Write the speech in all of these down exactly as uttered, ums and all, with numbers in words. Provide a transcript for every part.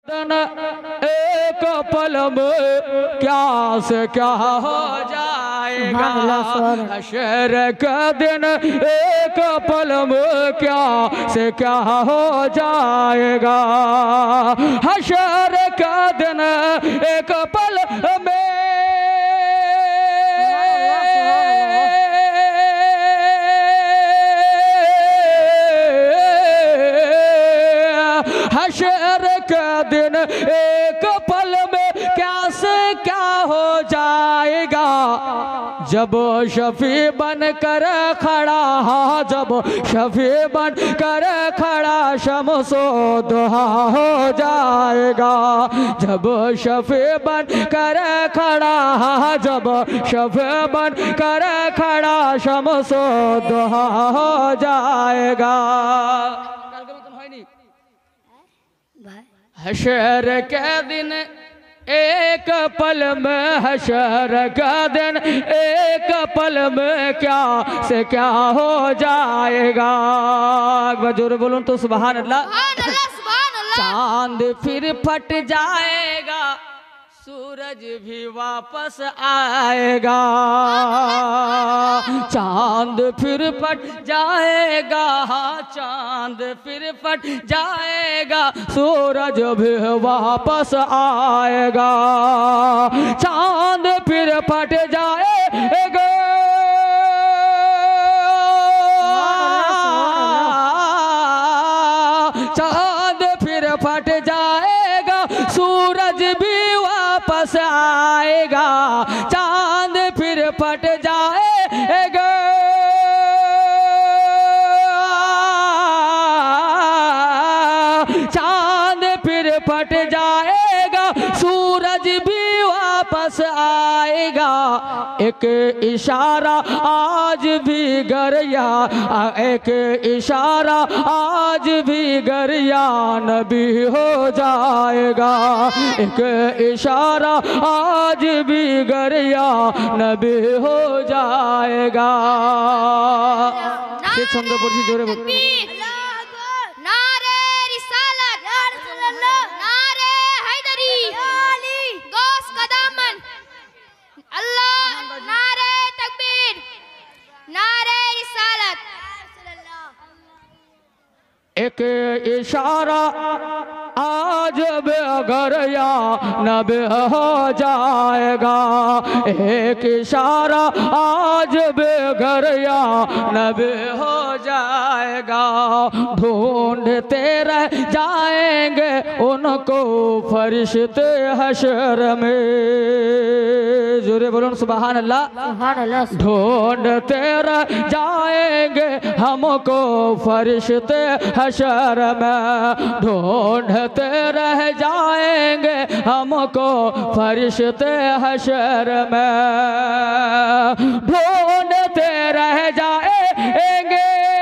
एक पल में क्या से क्या हो जाएगा। हशर का दिन एक पल में क्या से क्या हो जाएगा। हशर का दिन एक पल में हशर का दिन एक पल में क्या से क्या हो जाएगा। जब शफी बन कर खड़ा, जब शफी बन कर खड़ा शमसो दुहा हो जाएगा। जब शफी बन कर खड़ा, जब शफी बन कर खड़ा शमसो दुहा हो जाएगा। हशर के दिन एक पल में, हशर का दिन एक पल में क्या से क्या हो जाएगा। जोर बोलूं तो सुभान अल्लाह। चांद फिर फट जाएगा, सूरज भी वापस आएगा। चांद फिर फट जाएगा, चांद फिर फट जाएगा, सूरज भी वापस आएगा। चांद फिर फट जाएगा, चांद फिर फट जाएगा, सूरज भी वापस आएगा। चांद फिर फट जाएगा, चांद फिर फट जाएगा, सूरज भी वापस आएगा। एक इशारा आज भी गरिया, एक इशारा आज भी गरिया नबी हो जाएगा। एक इशारा आज भी गरिया नबी हो जाएगा। जोरे बोल। एक इशारा आज बेगरिया नबी हो जाएगा। एक इशारा आज बेगरिया नबी हो जाएगा। ढूंढते रह जाएंगे उनको फरिश्ते हशर में। जोरे बोलो सुभान अल्लाह। ढूंढते रह जाएंगे हमको फरिश्ते हशर में। ढूंढते रह जाएंगे हमको फरिश्ते हशर में। ढूंढते रह जाएंगे,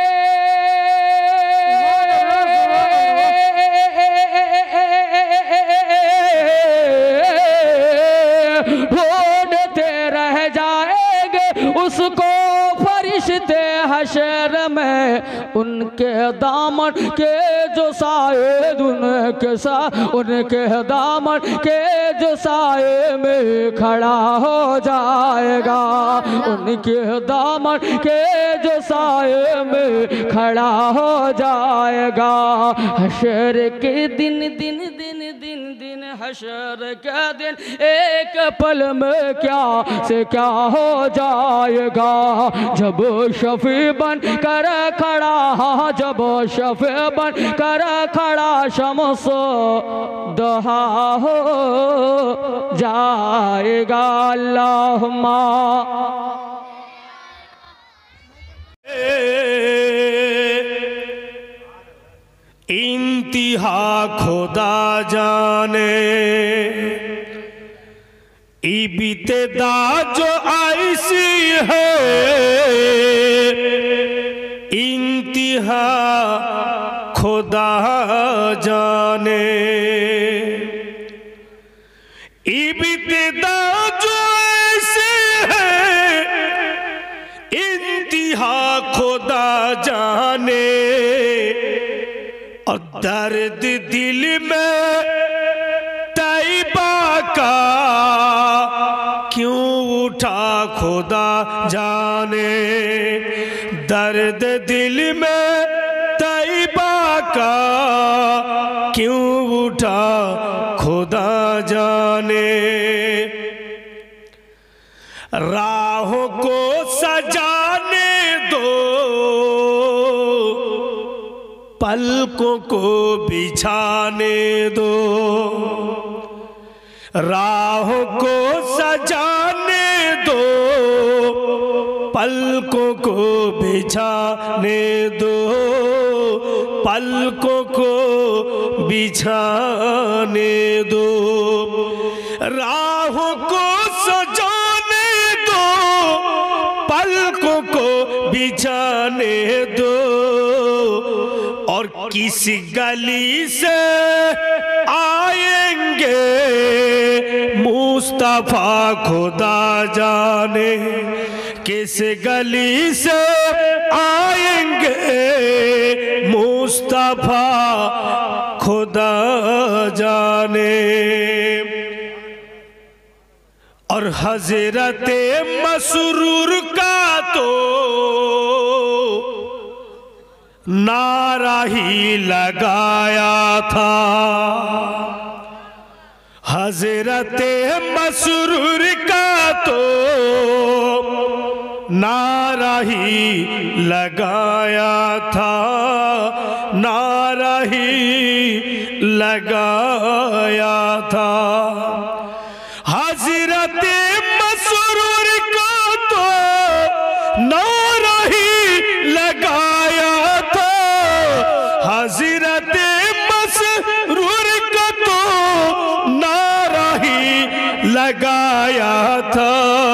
ढूंढते रह जाएंगे उसको फरिश्ते हशर में। उनके दामन के जो साए, उनके सा उनके दामन के जो साए में खड़ा हो जाएगा। उनके दामन के जो साए में खड़ा हो जाएगा। हशर के दिन दिन दिन दिन दिन हशर के दिन एक पल में क्या से क्या हो जाएगा। जब शफी बन कर खड़ा, जब शफी बन कर खड़ा शमसो दुहा हो जाएगा। अल्लाहुम्मा इंतिहा खुदा जाने, इब्तिदा जो ऐसी है इंतिहा खुदा जाने। इब्तिदा जो ऐसी है इंतिहा खुदा जाने। और दर्द दिल में खुदा जाने, दर्द दिल में तैबा का क्यों उठा खुदा जाने। राहों को सजाने दो, पलकों को बिछाने दो, राहों को सजाने दो, पलकों को बिछाने दो, पलकों को बिछाने दो, राहों को सजाने दो, पलकों को बिछाने दो। और किस गली से आएंगे मुस्तफा खुदा जाने, किस गली से आएंगे मुस्तफा खुदा जाने। और हजरत मसरूर का तो नारा ही लगाया था, हजरत मसरूर का तो नारा ही लगाया था, नारा ही लगाया था। हजरत मसरूर का तो नारा ही लगाया था, हजरत मसरूर का तो नारा ही लगाया था।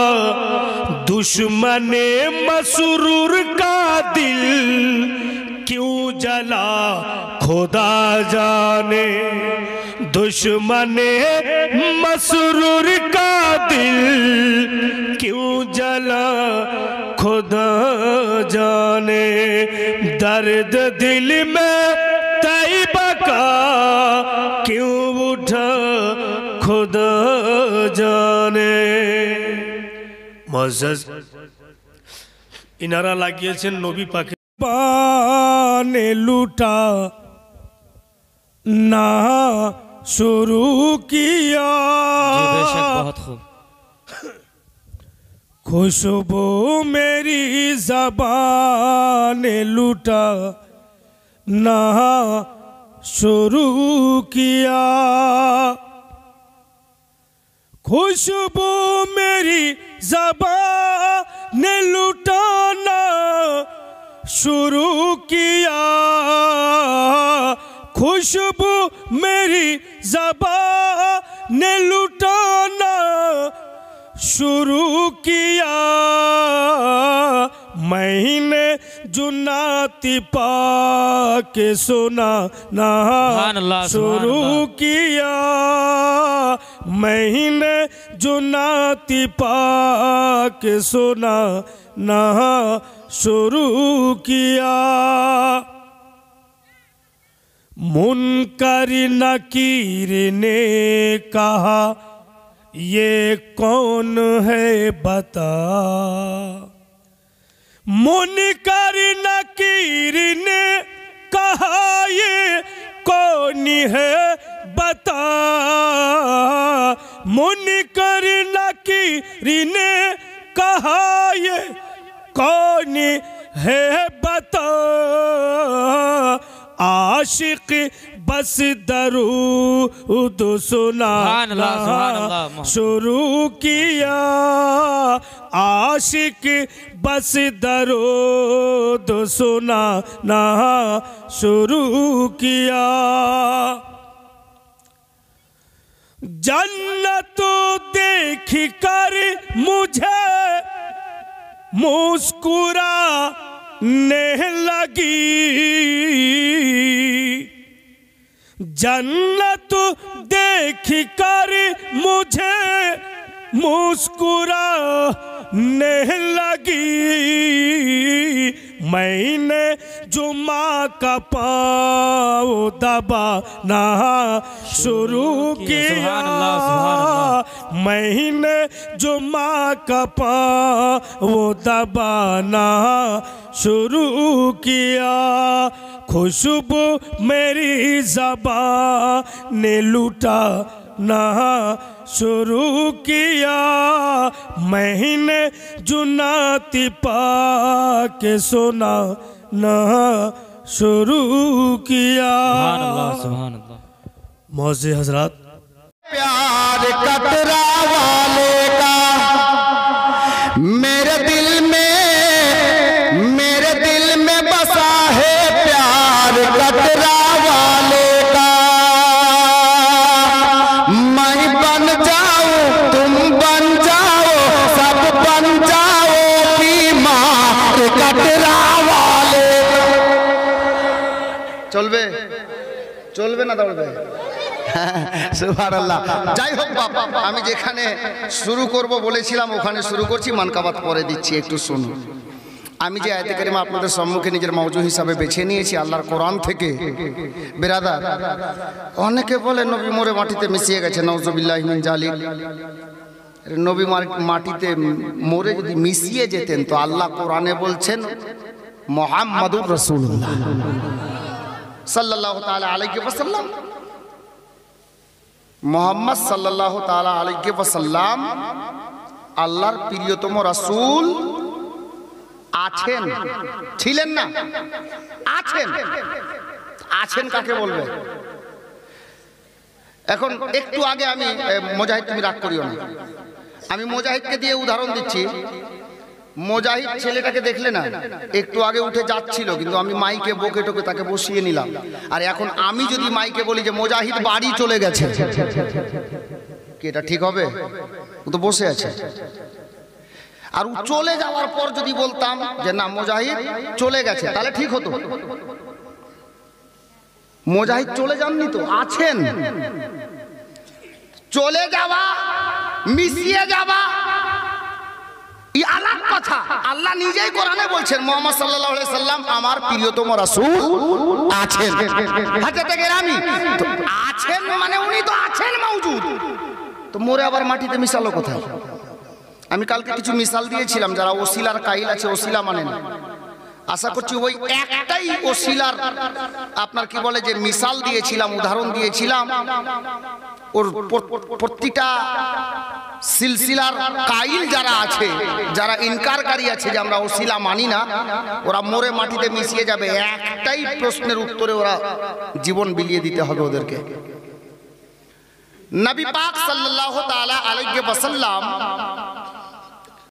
दुश्मने मसरूर का दिल क्यों जला खुदा जाने, दुश्मने मसरूर का दिल क्यों जला खुदा जाने। दर्द दिल में तैबा का क्यों उठा खुदा जाने। मुअज़्ज़ज़ इनारा লাগিয়েছেন নবী পাকের বানে लूटा ना शुरू किया। जी बेशक, बहुत खूब। खुशबू मेरी ज़बान लूटा ना शुरू किया, खुशबू मेरी ज़बान लुटाना शुरू किया, खुशबू मेरी ज़बान लुटाना शुरू किया। मैंने जुन्नाती पाक सुना ना शुरू किया, मैंने जुन्नाती पाक सुना ना शुरू किया। मुनकर नकीर ने कहा ये कौन है बता, मुनकर नकीर ने कहा ये कौन है बता, मुनकर नकीर ने कहा ये कौन है बता। आशिक बस दरूद सुनाना शुरू किया, आशिक बस दरूद सुनाना शुरू किया। जन्नत देख कर मुझे मुस्कुराने लगी, जन्नत देख कर मुझे मुस्कुराने लगी। मैंने जुमा का पाँव दबाना शुरू किया, मैंने जो माँ का पाँव वो दबाना शुरू किया, खुशबू मेरी ज़बान ने लूटा ना शुरू किया, मैंने जुनाती पा के सुना ना शुरू किया। सुभान अल्लाह, सुभान अल्लाह। मौज़े हजरात, प्यार कतरा वाले का मेरे दिल में, मेरे दिल में बसा है प्यार कतरा वाले का। मैं बन जाऊं तुम बन जाओ सब बन जाओ बीमार कतरा वाले। चलबे चलबे ना दौड़बे? সুবহানাল্লাহ। যাই হোক বাবা, আমি যেখানে শুরু করব বলেছিলাম ওখানে শুরু করছি, মানকাবাত পরে দিচ্ছি, একটু শুনুন। আমি যে আয়াতে কারিমা আপনাদের সম্মুখে নিজের মওজু হিসাবে বেছে নিয়েছি আল্লাহর কোরআন থেকে, বিরাদার অনেকে বলে নবী মরে মাটিতে মিশিয়ে গেছে, নাউজুবিল্লাহি মিন জালিক। নবী মাটিতে মরে যদি মিশিয়ে যেতেন তো আল্লাহ কোরআনে বলছেন মুহাম্মাদুর রাসূলুল্লাহ সাল্লাল্লাহু তাআলা আলাইহি ওয়াসাল্লাম, মোহাম্মদ সাল্লাল্লাহু তাআলা আলাইহি ওয়াসাল্লাম আল্লাহর প্রিয়তম রাসূল আছেন, ছিলেন না, আছেন। আছেন কাকে বলবে? এখন একটু আগে আমি মুজাহিদ, তুমি রাগ করিও না, আমি মুজাহিদকে দিয়ে উদাহরণ দিচ্ছি। মুজাহিদ ছেলেটাকে দেখলে না, একটু আগে উঠে যাচ্ছিল, কিন্তু আমি মাইকে বকে টোকে তাকে বসিয়ে নিলাম। আর এখন আমি যদি মাইকে বলি যে মুজাহিদ বাড়ি চলে গেছে, কি এটা ঠিক হবে? ও তো বসে আছে। আর ও চলে যাওয়ার পর যদি বলতাম যে না মুজাহিদ চলে গেছে, তাহলে ঠিক হতো। মুজাহিদ চলে যাননি তো, আছেন। চলে যাওয়া, মিশিয়ে যাওয়া এই আলাদা কথা। আল্লাহ নিজেই কোরআনে বলছেন মুহাম্মদ সাল্লাল্লাহু আলাইহি সাল্লাম আমার প্রিয়তম রাসূল আছেন। হযরত গেরামি তো আছেন মানে উনি তো আছেন, মওজুদ। তো মোরে আবার মাটিতে মিশালো কোথায়? আমি কালকে কিছু মিশাল দিয়েছিলাম, যারা ওসিলার কাইল আছে, ওসিলা মানে না, আশা করছি ওই একটাই ওসিলার আপনার কি বলে যে মিশাল দিয়েছিলাম, উদাহরণ দিয়েছিলাম। ওর প্রতিটা সিলসিলার কাইল যারা আছে, যারা ইনকারকারী আছে যে আমরা ওসিলা মানি না, ওরা মরে মাটিতে মিশিয়ে যাবে, একটাই প্রশ্নের উত্তরে ওরা জীবন বিলিয়ে দিতে হবে ওদেরকে। নবী পাক সাল্লাল্লাহু তাআলা আলাইহি ওয়াসাল্লাম